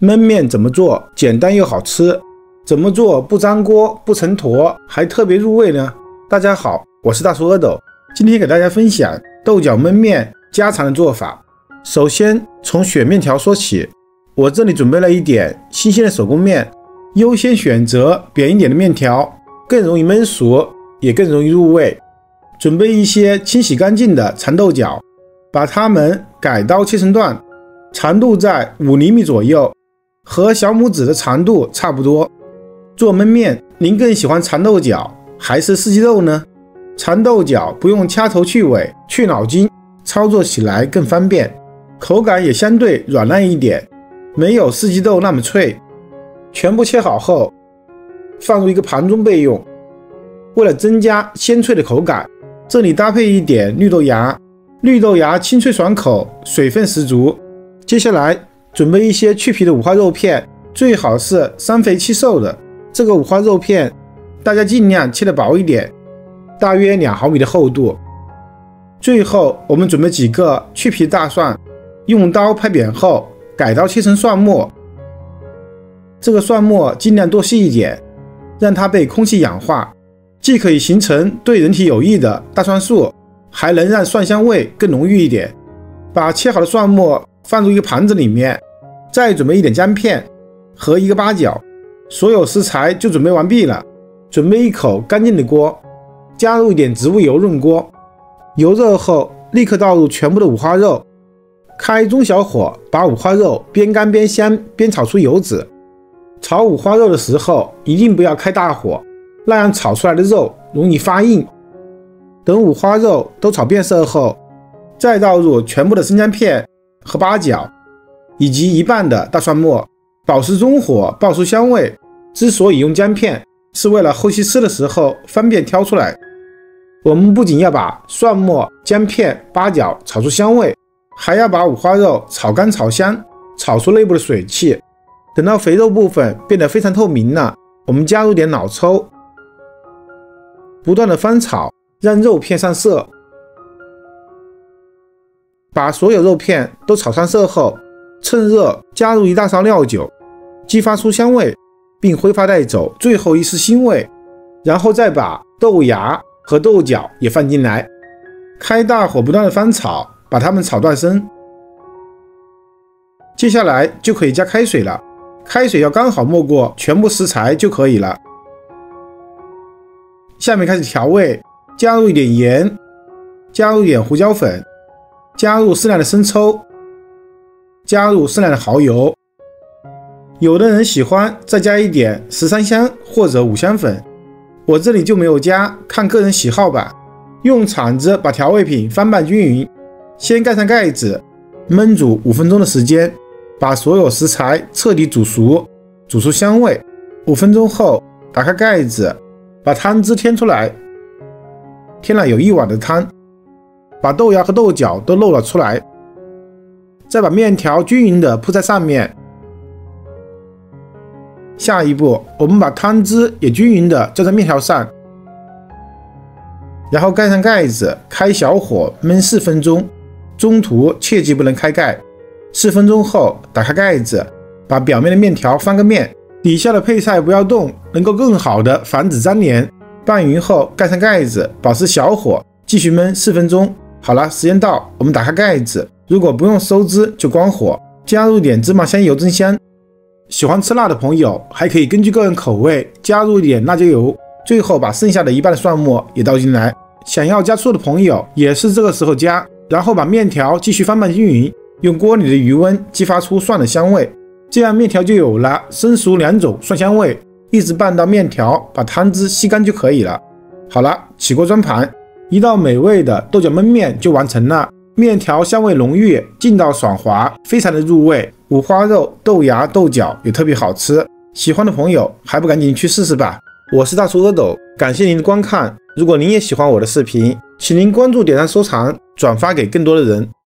焖面怎么做简单又好吃？怎么做不粘锅不成坨还特别入味呢？大家好，我是大叔阿斗，今天给大家分享豆角焖面家常的做法。首先从选面条说起，我这里准备了一点新鲜的手工面，优先选择扁一点的面条，更容易焖熟，也更容易入味。准备一些清洗干净的长豆角，把它们改刀切成段，长度在5厘米左右，和小拇指的长度差不多。做焖面，您更喜欢长豆角还是四季豆呢？长豆角不用掐头去尾去脑筋，操作起来更方便，口感也相对软烂一点，没有四季豆那么脆。全部切好后，放入一个盘中备用。为了增加鲜脆的口感，这里搭配一点绿豆芽，绿豆芽清脆爽口，水分十足。接下来准备一些去皮的五花肉片，最好是3肥7瘦的。这个五花肉片大家尽量切得薄一点，大约2毫米的厚度。最后我们准备几个去皮大蒜，用刀拍扁后改刀切成蒜末。这个蒜末尽量多细一点，让它被空气氧化，既可以形成对人体有益的大蒜素，还能让蒜香味更浓郁一点。把切好的蒜末放入一个盘子里面，再准备一点姜片和一个八角，所有食材就准备完毕了。准备一口干净的锅，加入一点植物油润锅，油热后立刻倒入全部的五花肉，开中小火把五花肉边干边香，边炒出油脂。炒五花肉的时候一定不要开大火，那样炒出来的肉容易发硬。等五花肉都炒变色后，再倒入全部的生姜片和八角，以及一半的大蒜末，保持中火爆出香味。之所以用姜片，是为了后期吃的时候方便挑出来。我们不仅要把蒜末、姜片、八角炒出香味，还要把五花肉炒干炒香，炒出内部的水汽。等到肥肉部分变得非常透明了，我们加入点老抽，不断的翻炒，让肉片上色。把所有肉片都炒上色后，趁热加入1大勺料酒，激发出香味，并挥发带走最后一丝腥味。然后再把豆芽和豆角也放进来，开大火不断的翻炒，把它们炒断生。接下来就可以加开水了，开水要刚好没过全部食材就可以了。下面开始调味，加入一点盐，加入一点胡椒粉，加入适量的生抽，加入适量的蚝油。有的人喜欢再加一点13香或者5香粉，我这里就没有加，看个人喜好吧。用铲子把调味品翻拌均匀，先盖上盖子，焖煮5分钟的时间，把所有食材彻底煮熟，煮出香味。5分钟后打开盖子，把汤汁添出来，添了有1碗的汤，把豆芽和豆角都漏了出来，再把面条均匀的铺在上面。下一步，我们把汤汁也均匀的浇在面条上，然后盖上盖子，开小火焖4分钟，中途切记不能开盖。4分钟后打开盖子，把表面的面条翻个面，底下的配菜不要动，能够更好的防止粘连。拌匀后盖上盖子，保持小火继续焖4分钟。好了，时间到，我们打开盖子，如果不用收汁就关火，加入点芝麻香油增香。喜欢吃辣的朋友还可以根据个人口味加入一点辣椒油。最后把剩下的1半的蒜末也倒进来，想要加醋的朋友也是这个时候加。然后把面条继续翻拌均匀，用锅里的余温激发出蒜的香味，这样面条就有了生熟2种蒜香味，一直拌到面条把汤汁吸干就可以了。好了，起锅装盘，一道美味的豆角焖面就完成了。面条香味浓郁，劲道爽滑，非常的入味。五花肉、豆芽、豆角也特别好吃，喜欢的朋友还不赶紧去试试吧。我是大叔阿斗，感谢您的观看。如果您也喜欢我的视频，请您关注、点赞、收藏、转发给更多的人。